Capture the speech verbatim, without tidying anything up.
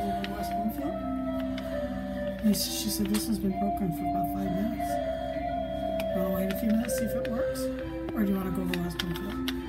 over the West Bloomfield? And she said, this has been broken for about five minutes. You want to wait a few minutes, see if it works? Or do you want to go over West Bloomfield?